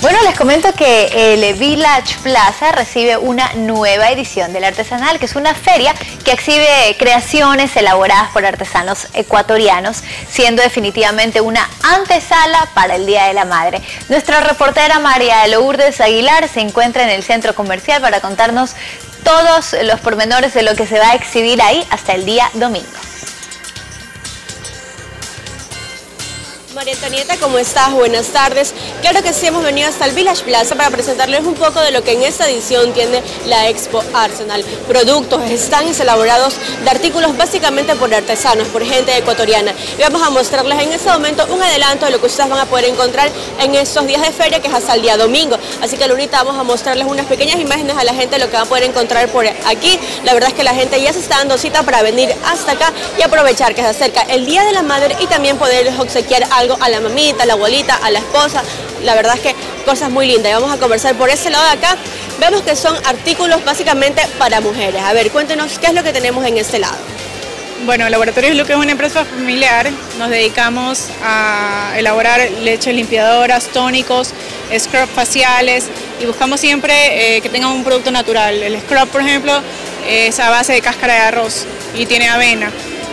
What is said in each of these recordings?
Bueno, les comento que el Village Plaza recibe una nueva edición del Artesanal, que es una feria que exhibe creaciones elaboradas por artesanos ecuatorianos, siendo definitivamente una antesala para el Día de la Madre. Nuestra reportera María Lourdes Aguilar se encuentra en el centro comercial para contarnos todos los pormenores de lo que se va a exhibir ahí hasta el día domingo. María Antonieta, ¿cómo estás? Buenas tardes. Claro que sí, hemos venido hasta el Village Plaza para presentarles un poco de lo que en esta edición tiene la Expo Artesanal. Productos, stands elaborados de artículos básicamente por artesanos, por gente ecuatoriana. Y vamos a mostrarles en este momento un adelanto de lo que ustedes van a poder encontrar en estos días de feria, que es hasta el día domingo. Así que ahorita vamos a mostrarles unas pequeñas imágenes a la gente de lo que van a poder encontrar por aquí. La verdad es que la gente ya se está dando cita para venir hasta acá y aprovechar que se acerca el Día de la Madre y también poderles obsequiar algo a la mamita, a la abuelita, a la esposa. La verdad es que cosas muy lindas. Y vamos a conversar por ese lado de acá. Vemos que son artículos básicamente para mujeres. A ver, cuéntenos qué es lo que tenemos en este lado. Bueno, Laboratorios Luque es una empresa familiar. Nos dedicamos a elaborar leches limpiadoras, tónicos, scrub faciales y buscamos siempre que tengan un producto natural. El scrub, por ejemplo, es a base de cáscara de arroz y tiene avena.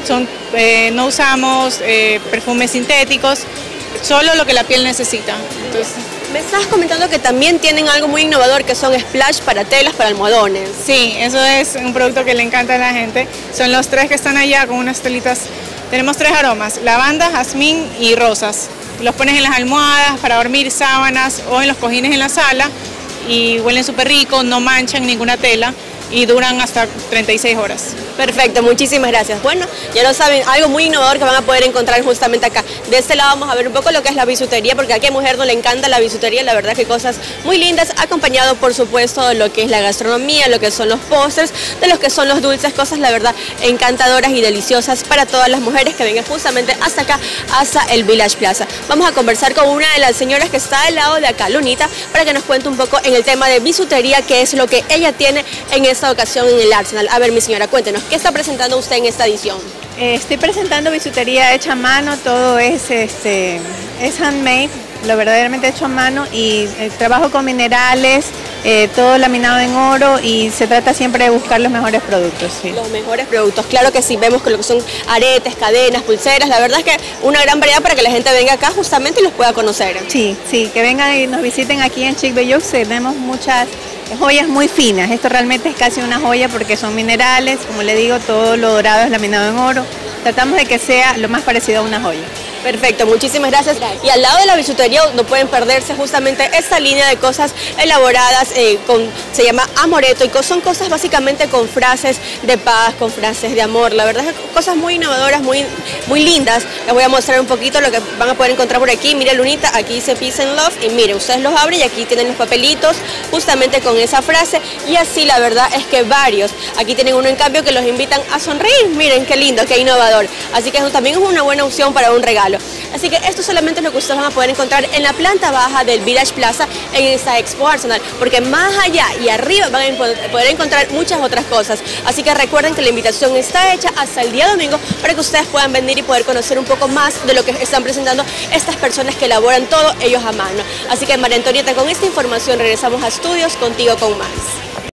No usamos perfumes sintéticos, solo lo que la piel necesita. Entonces, me estabas comentando que también tienen algo muy innovador, que son splash para telas, para almohadones. Sí, eso es un producto que le encanta a la gente. Son los tres que están allá con unas telitas. Tenemos tres aromas: lavanda, jazmín y rosas. Los pones en las almohadas para dormir, sábanas o en los cojines en la sala y huelen súper rico, no manchan ninguna tela y duran hasta 36 horas. Perfecto, muchísimas gracias. Bueno, ya lo saben, algo muy innovador que van a poder encontrar justamente acá. De este lado vamos a ver un poco lo que es la bisutería, porque a qué mujer no le encanta la bisutería. La verdad que cosas muy lindas, acompañado por supuesto de lo que es la gastronomía, lo que son los postres, de lo que son los dulces, cosas la verdad encantadoras y deliciosas para todas las mujeres que vengan justamente hasta acá, hasta el Village Plaza. Vamos a conversar con una de las señoras que está del lado de acá, Lunita, para que nos cuente un poco en el tema de bisutería, qué es lo que ella tiene en esta ocasión en el Artesanal. A ver, mi señora, cuéntenos, ¿qué está presentando usted en esta edición? Estoy presentando bisutería hecha a mano, todo es handmade, lo verdaderamente hecho a mano, y trabajo con minerales, todo laminado en oro, y se trata siempre de buscar los mejores productos. Sí. Los mejores productos, claro que sí, vemos que lo que son aretes, cadenas, pulseras, la verdad es que una gran variedad para que la gente venga acá justamente y los pueda conocer. Sí, sí, que vengan y nos visiten aquí en Chic Bellux. Tenemos muchas joyas muy finas. Esto realmente es casi una joya porque son minerales, como le digo, todo lo dorado es laminado en oro. Tratamos de que sea lo más parecido a una joya. Perfecto, muchísimas gracias. Y al lado de la bisutería no pueden perderse justamente esta línea de cosas elaboradas, se llama Amoreto, y son cosas básicamente con frases de paz, con frases de amor. La verdad es que cosas muy innovadoras, muy lindas. Les voy a mostrar un poquito lo que van a poder encontrar por aquí. Mire, Lunita, aquí dice Peace and Love, y mire, ustedes los abren y aquí tienen los papelitos justamente con esa frase, y así la verdad es que varios. Aquí tienen uno en cambio que los invitan a sonreír. Miren qué lindo, qué innovador. Así que eso también es una buena opción para un regalo. Así que esto solamente es lo que ustedes van a poder encontrar en la planta baja del Village Plaza en esta Expo Artesanal, porque más allá y arriba van a poder encontrar muchas otras cosas. Así que recuerden que la invitación está hecha hasta el día domingo para que ustedes puedan venir y poder conocer un poco más de lo que están presentando estas personas que elaboran todo ellos a mano. Así que María Antonieta, con esta información regresamos a estudios contigo con más.